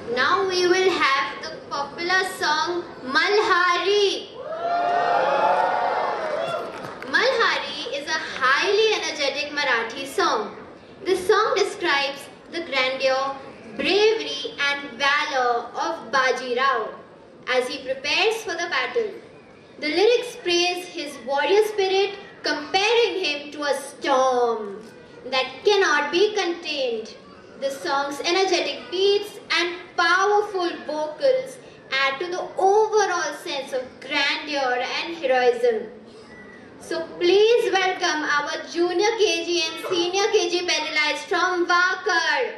Now we will have the popular song Malhari. Malhari is a highly energetic Marathi song. This song describes the grandeur, bravery and valor of Baji Rao as he prepares for the battle. The lyrics praise his warrior spirit, comparing him to a storm that cannot be contained. The song's energetic beats and powerful vocals add to the overall sense of grandeur and heroism. So please welcome our junior KG and senior KG pedalites from Wakad.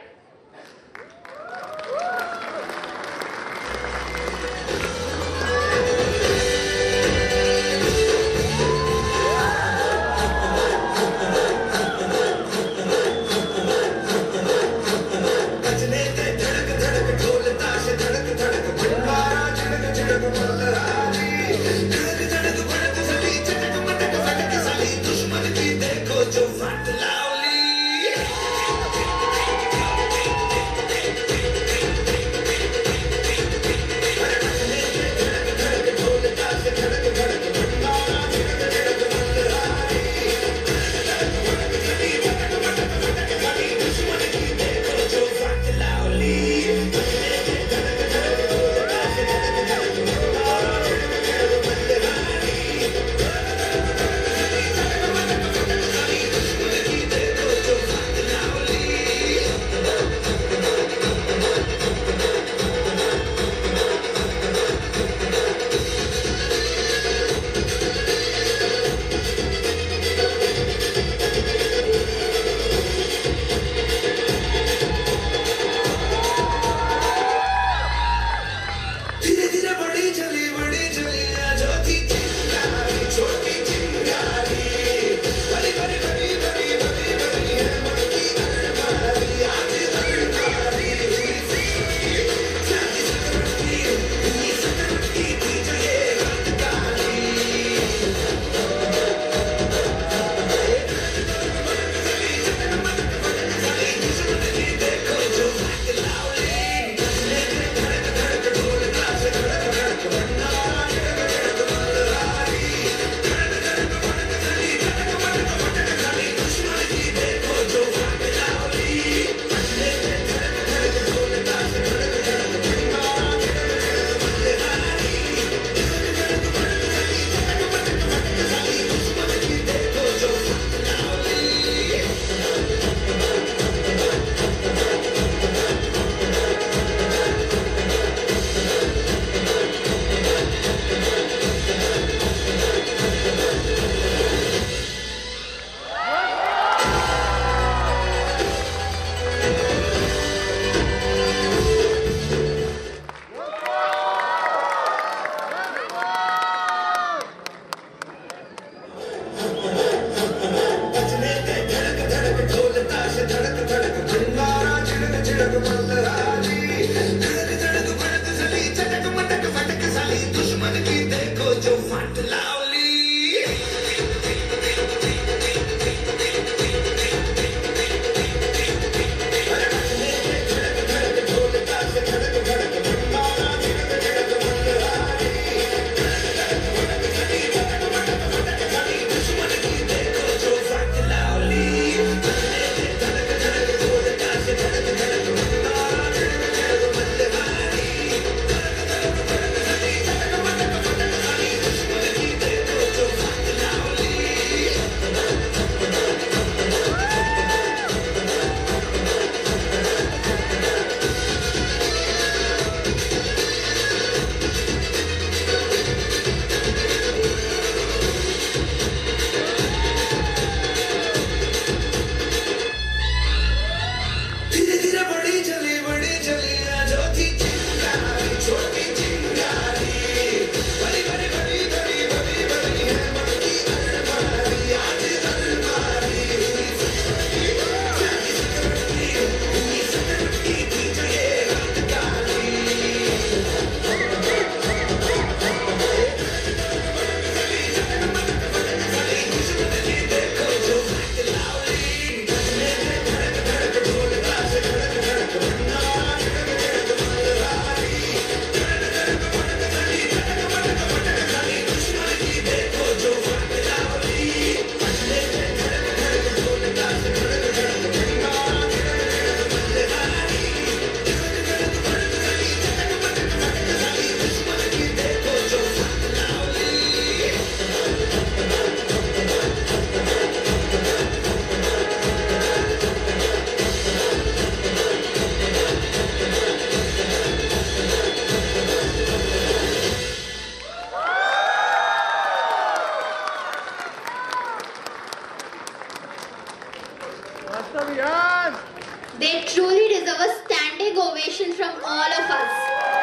from all of us.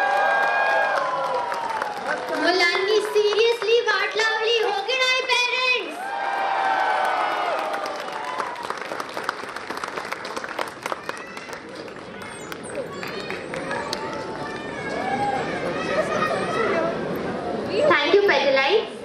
मुलांनी seriously वाट लावली हो की नाही parents? Thank you, Pedalites.